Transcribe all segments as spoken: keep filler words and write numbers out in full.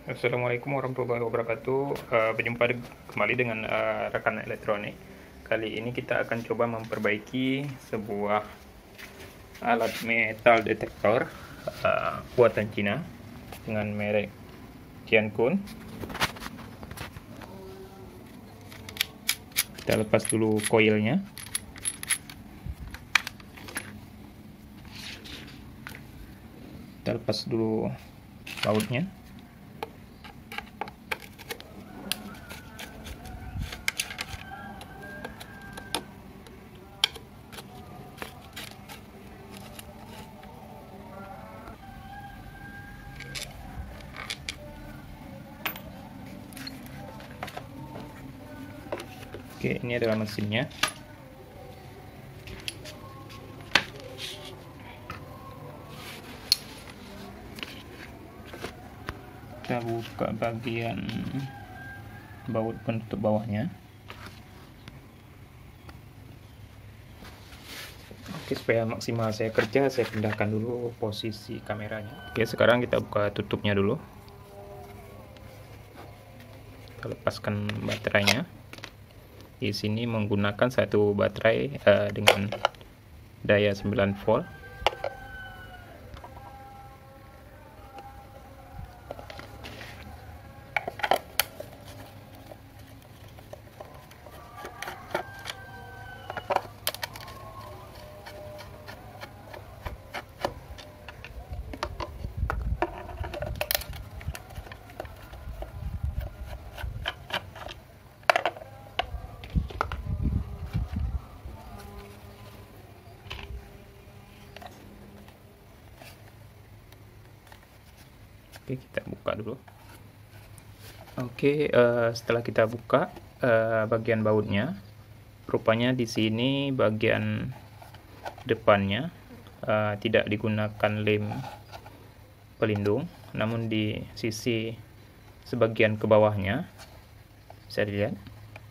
Assalamualaikum warahmatullahi wabarakatuh. Uh, berjumpa kembali dengan uh, rekan elektronik. Kali ini kita akan coba memperbaiki sebuah alat metal detektor uh, buatan Cina dengan merek Tiankun. Kita lepas dulu koilnya. Kita lepas dulu bautnya. Oke, ini adalah mesinnya. Kita buka bagian baut penutup bawahnya. Oke, supaya maksimal saya kerja, saya pindahkan dulu posisi kameranya. Oke, sekarang kita buka tutupnya dulu. Kita lepaskan baterainya. Di sini menggunakan satu baterai uh, dengan daya sembilan volt. Oke, kita buka dulu. Oke, uh, setelah kita buka uh, bagian bautnya, rupanya di sini bagian depannya uh, tidak digunakan lem pelindung, namun di sisi sebagian ke bawahnya bisa dilihat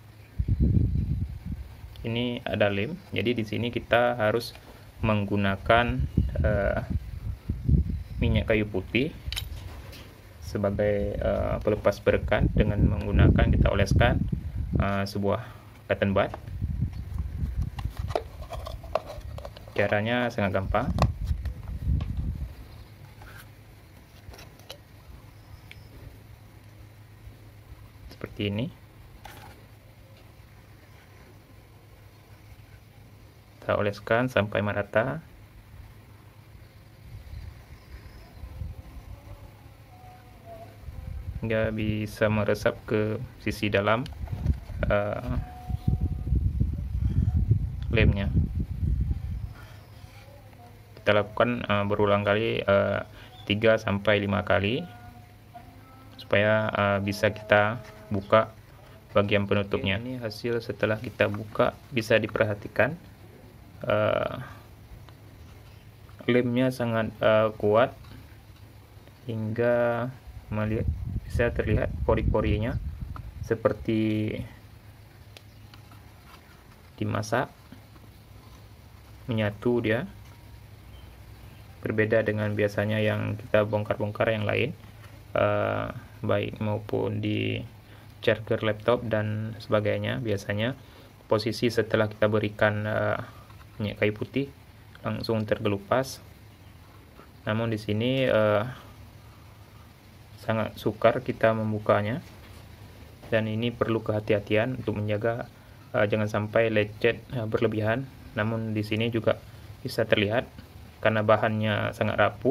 ini ada lem. Jadi di sini kita harus menggunakan uh, minyak kayu putih sebagai uh, pelepas perekat dengan menggunakan, kita oleskan uh, sebuah cotton bud. Caranya sangat gampang. Seperti ini. Kita oleskan sampai merata. Hingga bisa meresap ke sisi dalam uh, lemnya. Kita lakukan uh, berulang kali, uh, tiga sampai lima kali supaya uh, bisa kita buka bagian penutupnya. Ini hasil setelah kita buka, bisa diperhatikan uh, lemnya sangat uh, kuat hingga melihat bisa terlihat pori-porinya seperti dimasak, menyatu dia. Berbeda dengan biasanya yang kita bongkar-bongkar yang lain, uh, baik maupun di charger laptop dan sebagainya. Biasanya posisi setelah kita berikan uh, minyak kayu putih langsung terkelupas. Namun di sini uh, sangat sukar kita membukanya, dan ini perlu kehati-hatian untuk menjaga uh, jangan sampai lecet uh, berlebihan. Namun di sini juga bisa terlihat karena bahannya sangat rapuh,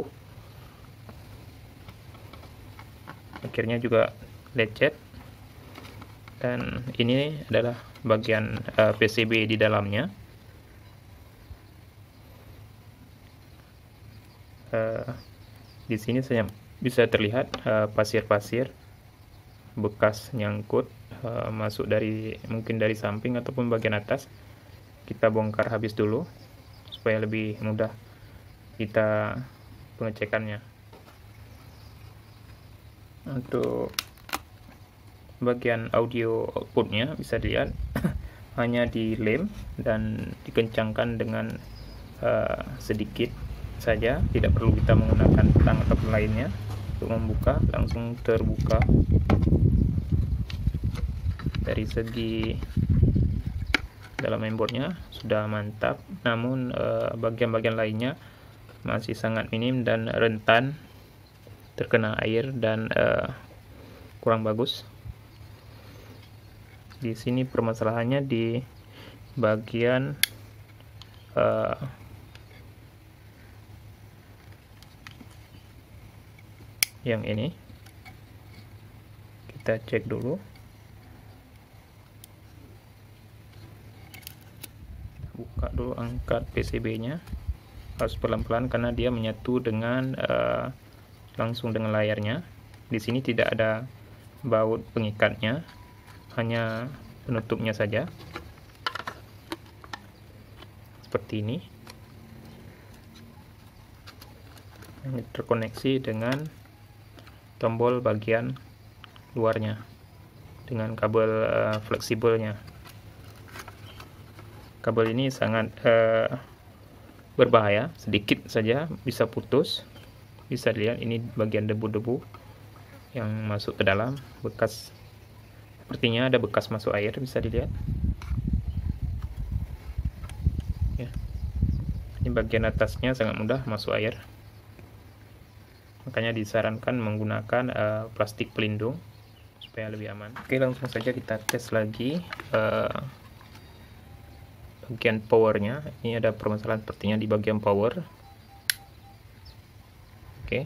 akhirnya juga lecet. Dan ini adalah bagian uh, P C B di dalamnya. Uh, di sini saya bisa terlihat pasir-pasir uh, bekas nyangkut uh, masuk dari mungkin dari samping ataupun bagian atas. Kita bongkar habis dulu supaya lebih mudah kita pengecekannya. Untuk bagian audio outputnya bisa dilihat hanya dilem dan dikencangkan dengan uh, sedikit saja, tidak perlu kita menggunakan tang ataupun lainnya. untuk membuka, langsung terbuka. Dari segi dalam mainboardnya sudah mantap, namun bagian-bagian uh, lainnya masih sangat minim dan rentan terkena air dan uh, kurang bagus. Di sini permasalahannya di bagian uh, yang ini. Kita cek dulu. Buka dulu, angkat P C B-nya. Harus pelan-pelan karena dia menyatu dengan uh, langsung dengan layarnya. Di sini tidak ada baut pengikatnya, hanya penutupnya saja. Seperti ini. Ini terkoneksi dengan tombol bagian luarnya dengan kabel uh, fleksibelnya. Kabel ini sangat uh, berbahaya, sedikit saja bisa putus. Bisa dilihat ini bagian debu-debu yang masuk ke dalam, bekas, sepertinya ada bekas masuk air, bisa dilihat ya. Ini bagian atasnya sangat mudah masuk air, makanya disarankan menggunakan uh, plastik pelindung supaya lebih aman. Oke, langsung saja kita tes lagi uh, bagian powernya. Ini ada permasalahan sepertinya di bagian power. Oke,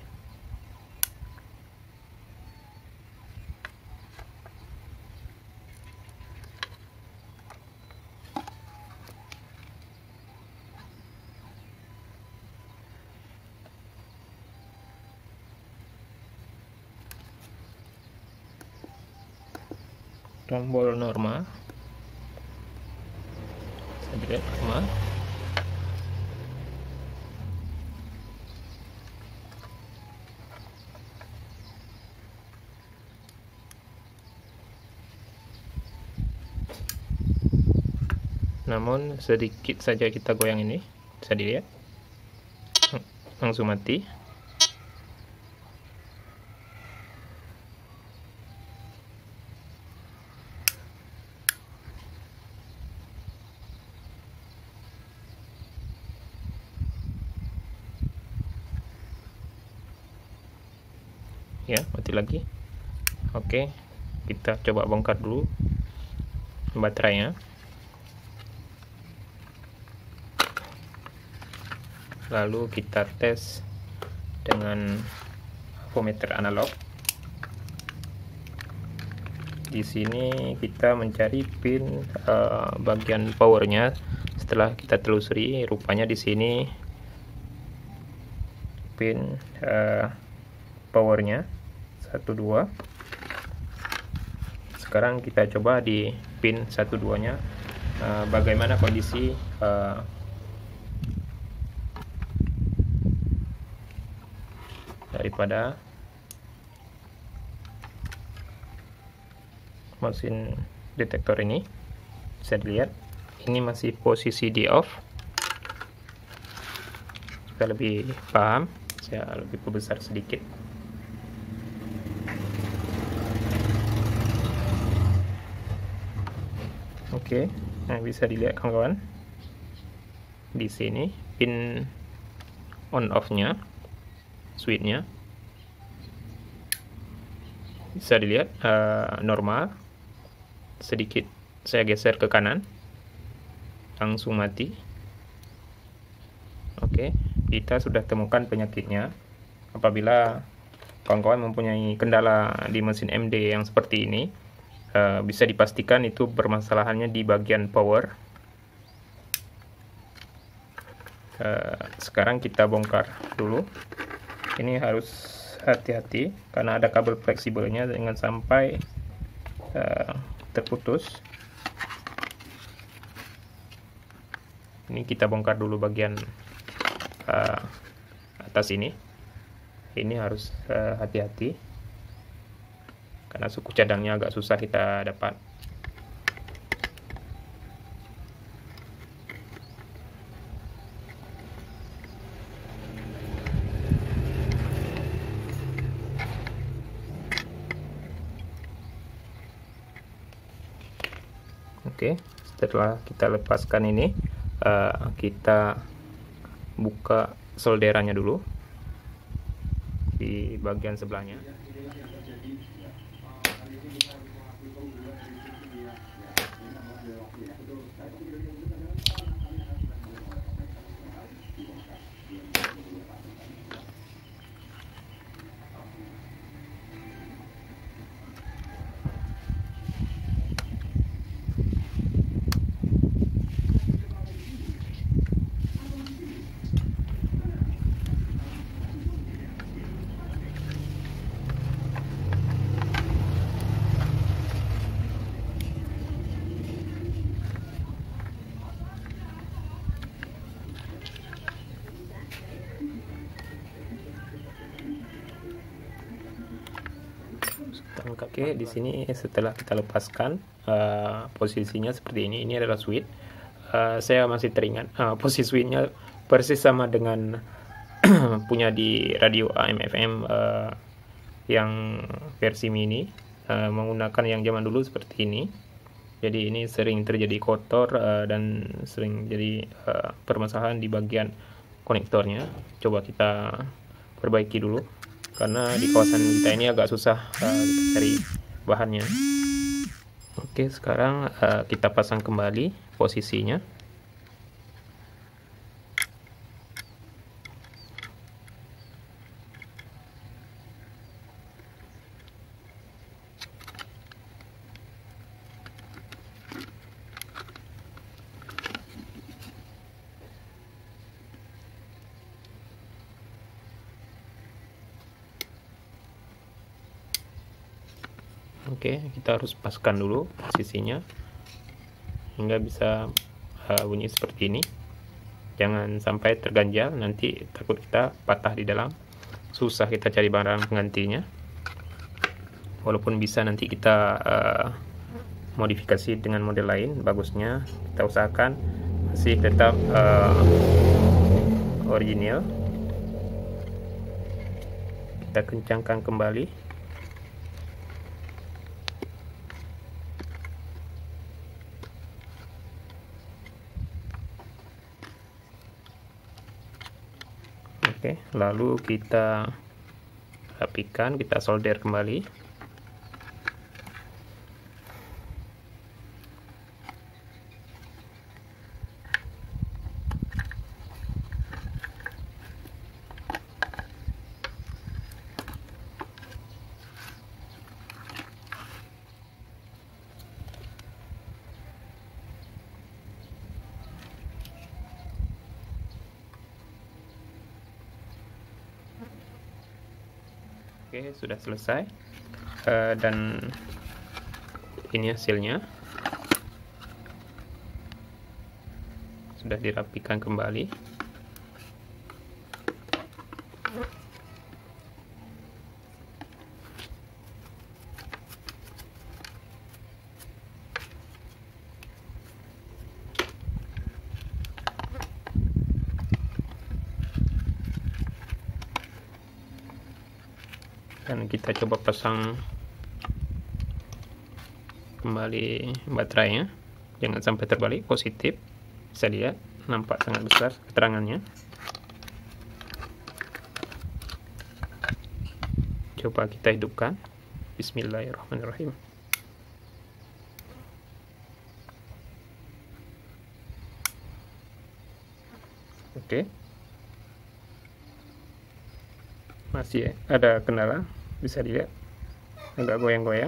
tombol normal, saya lihat normal. Namun sedikit saja kita goyang ini, bisa dilihat langsung mati. Ya, mati lagi. Oke, kita coba bongkar dulu baterainya. Lalu kita tes dengan voltmeter analog. Di sini kita mencari pin uh, bagian powernya. Setelah kita telusuri, rupanya di sini pin uh, powernya satu dua. Sekarang kita coba di pin satu dua nya uh, bagaimana kondisi uh, daripada mesin detektor ini. Bisa dilihat ini masih posisi di off. Supaya lebih paham, saya lebih perbesar sedikit. Oke, nah bisa dilihat kawan-kawan, di sini pin on off-nya, switch-nya bisa dilihat uh, normal. Sedikit saya geser ke kanan, langsung mati. Oke, kita sudah temukan penyakitnya. Apabila kawan-kawan mempunyai kendala di mesin M D yang seperti ini, uh, bisa dipastikan itu bermasalahannya di bagian power. Uh, sekarang kita bongkar dulu. Ini harus hati-hati karena ada kabel fleksibelnya, jangan sampai uh, terputus. Ini kita bongkar dulu bagian uh, atas ini. Ini harus hati-hati uh, karena suku cadangnya agak susah kita dapat. Oke, setelah kita lepaskan ini, uh, kita buka solderannya dulu di bagian sebelahnya. Oke, di sini setelah kita lepaskan, uh, posisinya seperti ini. Ini adalah switch. Uh, saya masih teringat uh, posisi switchnya persis sama dengan punya di radio A M F M uh, yang versi mini, uh, menggunakan yang zaman dulu seperti ini. Jadi ini sering terjadi kotor uh, dan sering jadi uh, permasalahan di bagian konektornya. Coba kita perbaiki dulu, karena di kawasan kita ini agak susah uh, kita cari bahannya. Oke, sekarang uh, kita pasang kembali posisinya. Oke, kita harus paskan dulu posisinya hingga bisa uh, bunyi seperti ini. Jangan sampai terganjal, nanti takut kita patah di dalam, susah kita cari barang penggantinya. Walaupun bisa nanti kita uh, modifikasi dengan model lain, bagusnya kita usahakan masih tetap uh, original. Kita kencangkan kembali. Oke, lalu kita rapikan, kita solder kembali. Oke, sudah selesai, uh, dan ini hasilnya. Sudah dirapikan kembali. Dan kita coba pasang kembali baterainya, jangan sampai terbalik, positif. Bisa lihat, nampak sangat besar keterangannya. Coba kita hidupkan. Bismillahirrahmanirrahim. Oke, masih ada kendala, bisa dilihat agak goyang-goyang.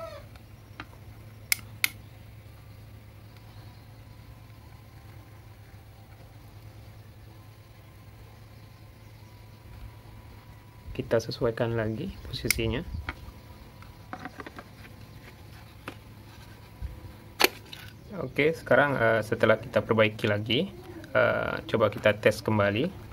Kita sesuaikan lagi posisinya. Oke, sekarang uh, setelah kita perbaiki lagi, uh, coba kita tes kembali.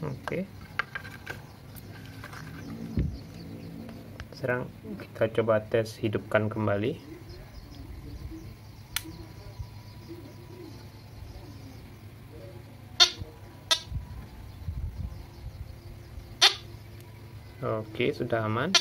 Oke. Sekarang kita coba tes hidupkan kembali. Oke, sudah aman.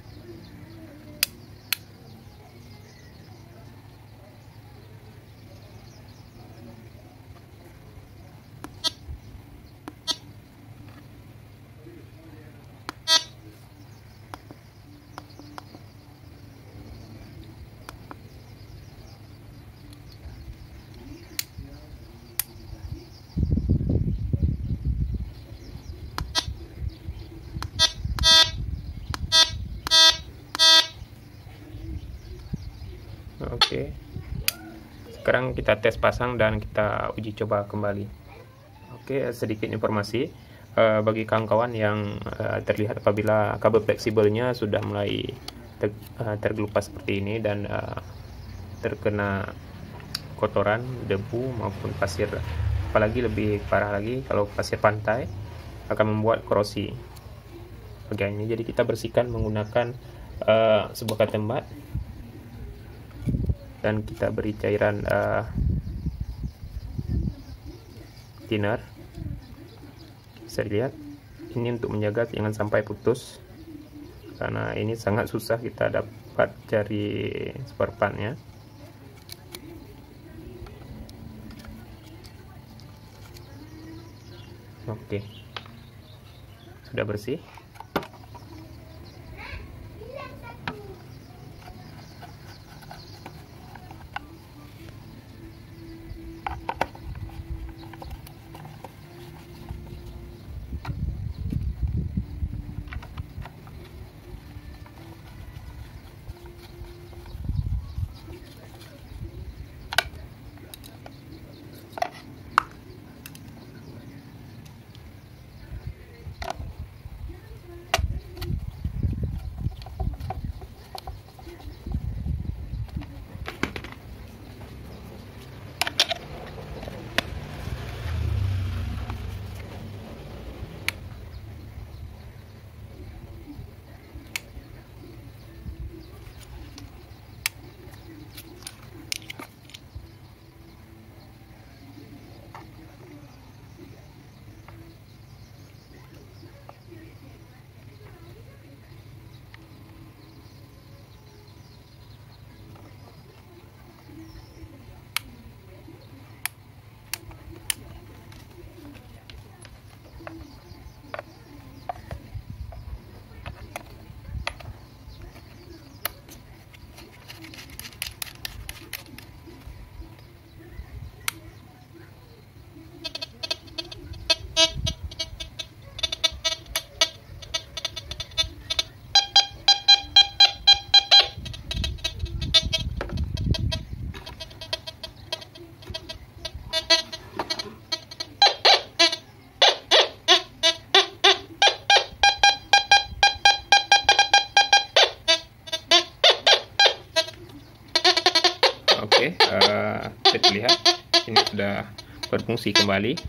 Oke, sekarang kita tes pasang dan kita uji coba kembali. Oke, sedikit informasi uh, bagi kawan-kawan yang uh, terlihat apabila kabel fleksibelnya sudah mulai ter, uh, tergelupas seperti ini dan uh, terkena kotoran, debu maupun pasir. Apalagi lebih parah lagi kalau pasir pantai akan membuat korosi bagian ini. Jadi kita bersihkan menggunakan uh, sebuah katembat dan kita beri cairan uh, thinner. Bisa dilihat ini untuk menjaga jangan sampai putus, karena ini sangat susah kita dapat cari spare partnya. Oke, sudah bersih. Oke, uh, kita lihat ini sudah berfungsi kembali.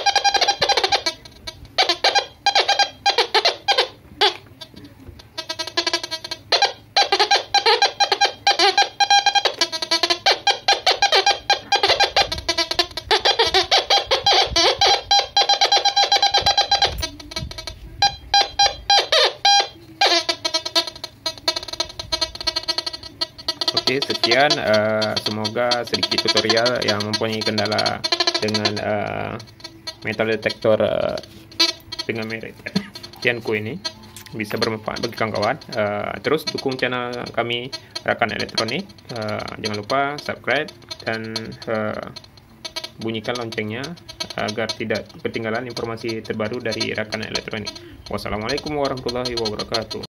Oke, sekian. Uh, semoga sedikit tutorial yang mempunyai kendala dengan uh, metal detektor uh, dengan merek Tianco ini bisa bermanfaat bagi kawan-kawan. Uh, terus dukung channel kami Rakan Elektronik. Uh, jangan lupa subscribe dan uh, bunyikan loncengnya agar tidak ketinggalan informasi terbaru dari Rakan Elektronik. Wassalamualaikum warahmatullahi wabarakatuh.